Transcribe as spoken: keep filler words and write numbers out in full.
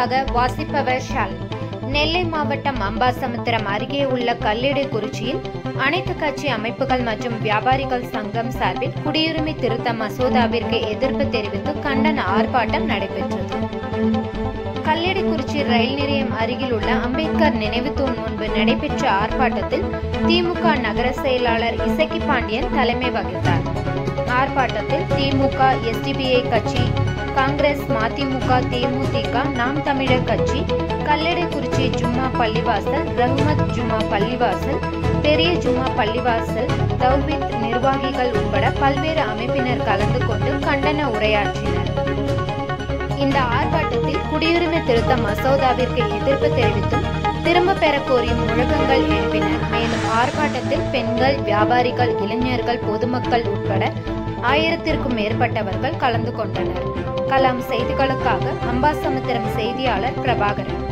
செய்திகளுக்காக வாசிப்பவர் ஷால். நெல்லை மாவட்டம் அம்பாசமுத்திரம் அருகே உள்ள கல்லிடைக்குறிச்சியில் அனைத்து கட்சி அமைப்புகள் மற்றும் வியாபாரிகள் சங்கம் சார்பில் குடியுரிமை திருத்த மசோதாவிற்கு எதிர்ப்பு தெரிவித்து கண்டன ஆர்ப்பாட்டம் நடைபெற்றது. கல்லிடைக்குறிச்சி ரயில் நிலையம் அருகில் உள்ள அம்பேத்கர் நினைவு தூண் முன்பு நடைபெற்ற ஆர்ப்பாட்டத்தில் திமுக நகர செயலாளர் இசக்கி பாண்டியன் தலைமை வகித்தார். ஆர்ப்பாட்டத்தில் திமுக, எஸ்டிபிஐ கட்சி, காங்கிரஸ், மதிமுக, தேமுதிக, நாம் தமிழர் கட்சி, கல்லிடைக்குறிச்சி ஜும்மா பள்ளிவாசல், ரஹ்மத் ஜும்மா பள்ளிவாசல், பெரிய ஜும்மா பள்ளிவாசல், தௌஹீத் நிர்வாகிகள் உட்பட பல்வேறு அமைப்பினர் கலந்து கொண்டு கண்டன உரையாற்றினர். இந்த ஆர்ப்பாட்டத்தில் குடியுரிமை திருத்த மசோதாவிற்கு எதிர்ப்பு தெரிவித்தும் திரும்ப பெற கோரியும் முழக்கங்கள் எழுப்பினர். மேலும் ஆர்ப்பாட்டத்தில் பெண்கள், வியாபாரிகள், இளைஞர்கள், பொதுமக்கள் உட்பட ஆயிரத்திற்கும் மேற்பட்டவர்கள் கலந்து கொண்டனர். கலாம் செய்திகளுக்காக அம்பாசமுத்திரம் செய்தியாளர் பிரபாகரன்.